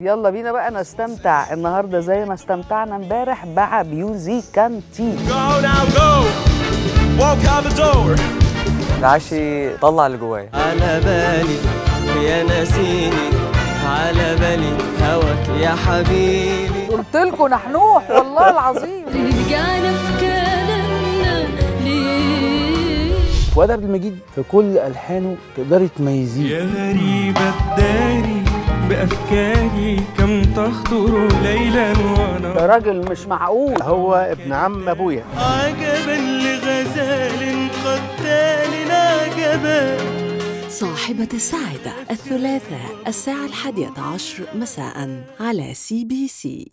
يلا بينا بقى نستمتع النهارده زي ما استمتعنا امبارح مع ميوزيكانتي. العشي طلع اللي جوايا. على بالي يا ناسيني، على بالي هواك يا حبيبي. قلت لكم نحنوح والله العظيم. رجعنا في كلامنا ليه؟ فؤاد عبد المجيد في كل ألحانه تقدري تميزيه. يا غريبة الداري بأفكاري كم تخطر ليلا وانا. ده راجل مش معقول. هو ابن عم أبويا. عجبا لغزال قتال عجبا. صاحبة السعادة الثلاثاء 11:11 مساء على CBC.